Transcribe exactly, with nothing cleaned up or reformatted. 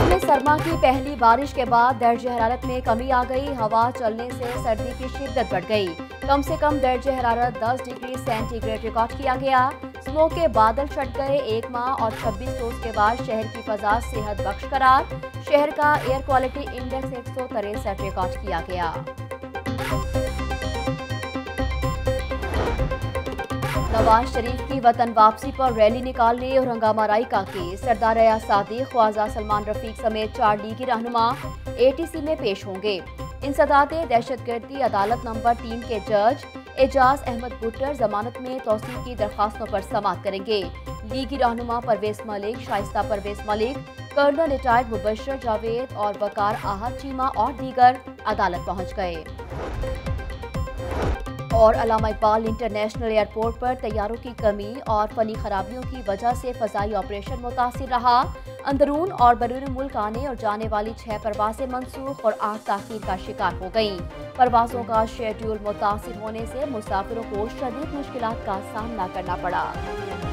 میں سرما کی پہلی بارش کے بعد درجہ حرارت میں کمی آ گئی. ہوا چلنے سے سردی کی شدت بڑھ گئی. کم سے کم درجہ حرارت دس ڈگری سینٹی گریڈ ریکارڈ کیا گیا. سموگ کے بادل چھٹ گئے. ایک ماہ اور چھبیس روز کے بعد شہر کی فضا صحت بخش قرار. شہر کا ایئر کوالٹی انڈیکس ایک سو تریسٹھ ریکارڈ کیا گیا. نواز شریف کی وطن واپسی پر ریلی نکالنے اور ہنگامہ رائی کا کیس. سردار ایاز صادق، خواجہ سلمان رفیق سمیت چار لیگی رہنما اے ٹی سی میں پیش ہوں گے. انسداد دہشت گردی عدالت نمبر تین کے جج اعجاز احمد بٹر ضمانت میں توسیع کی درخواستوں پر سماعت کریں گے. لیگی رہنما پرویز ملک، شائستہ پرویز ملک، کرنل ریٹائرڈ مبشر جاوید اور وقار احد چیمہ اور دیگر عدالت پہنچ گئے. اور علامہ اقبال انٹرنیشنل ایئرپورٹ پر طیاروں کی کمی اور فنی خرابیوں کی وجہ سے فضائی آپریشن متاثر رہا. اندرون اور بیرون ملک آنے اور جانے والی چھ پروازیں منسوخ اور آٹھ تاخیر کا شکار ہو گئیں. پروازوں کا شیڈول متاثر ہونے سے مسافروں کو شدید مشکلات کا سامنا کرنا پڑا.